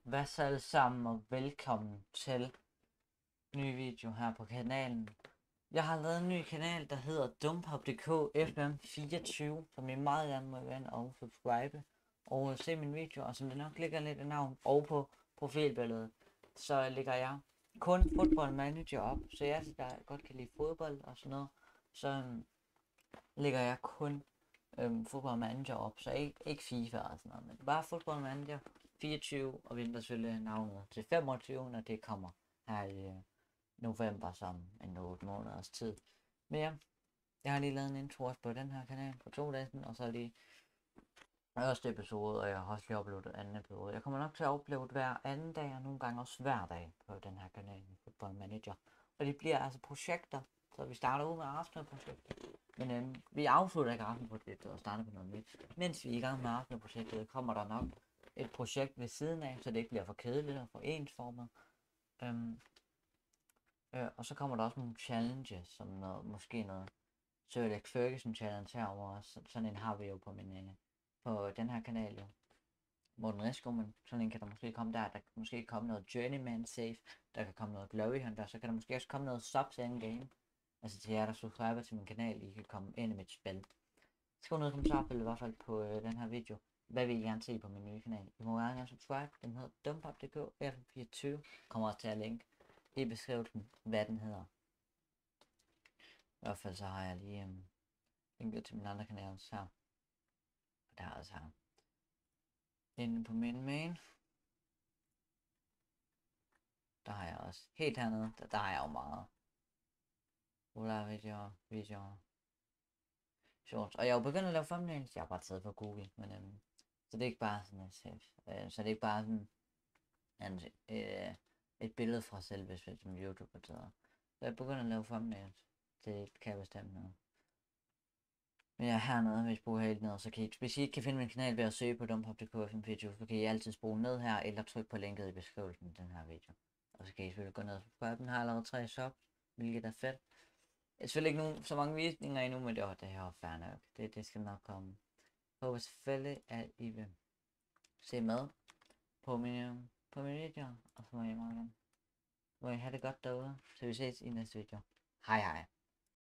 Hvad så alle sammen, og velkommen til en ny video her på kanalen. Jeg har lavet en ny kanal, der hedder Dumpop.dk FM24, som I meget gerne må være og subscribe og se min video, og som det nok ligger lidt i navn og på profilbilledet, så lægger jeg kun Football Manager op, så jeg der godt kan lide fodbold og sådan noget, så lægger jeg kun Football Manager op, så ikke FIFA og sådan noget, men bare Football Manager 24, og venter selvfølgelig navnet til 25, når det kommer her i november, som en 8 måneders tid. Men ja, jeg har lige lavet en intro også på den her kanal for 2 dage siden, og så lige første episode, og jeg har også lige uploadet anden episode. Jeg kommer nok til at uploade hver anden dag, og nogle gange også hver dag på den her kanal, Football Manager. Og det bliver altså projekter, så vi starter ud med Arsenal-projektet. Men vi afslutter ikke Arsenal-projektet og starter på noget nyt. Mens vi er i gang med Arsenal-projektet, kommer der nok et projekt ved siden af, så det ikke bliver for kedeligt og for ensformet. Og så kommer der også nogle challenges, som måske noget Sir Alex Ferguson challenge herover også. Sådan en har vi jo på på den her kanal jo. Morten Risko, men sådan en kan der måske komme der kan måske komme noget Journeyman Safe, der kan komme noget Glory Hunter, så kan der måske også komme noget Subs Endgame. Altså til jer, der subscriber til min kanal, I kan komme ind i mit spil. Skriv noget i kommentarfeltet i hvert fald på den her video. Hvad vil I gerne se på min nye kanal? I må gerne subscribe. Den hedder Dumpop.dk FM24. Kommer også til at linke i beskrivelsen, hvad den hedder. I hvert fald så har jeg lige linket til min andre kanal også her. Og der er også her. Inde på min main. Der har jeg også. Helt hernede, der har jeg jo meget. Videoer. Shorts. Og jeg er jo begyndt at lave thumbnails. Jeg har bare taget på Google, men så det er ikke bare sådan så det er ikke bare sådan et billede fra selve som YouTube og sådan. Så jeg begynder at lave thumbnails. Det kan jeg bestemme noget. Men jeg er hernede, hvis I bruger helt ned, så kan I, hvis I ikke kan finde min kanal ved at søge på Dumpop.dk FM24, så kan I altid bruge ned her, eller trykke på linket i beskrivelsen af den her video. Og så kan I selvfølgelig gå ned og subscribe. Den har allerede 3 subs, hvilket er fedt. Jeg har selvfølgelig ikke så mange visninger endnu, men det her er fair nok. Det skal nok komme. Jeg håber selvfølgelig, at I vil se med på min video, og så må I meget gerne. Må I have det godt derude, så vi ses i næste video. Hej hej.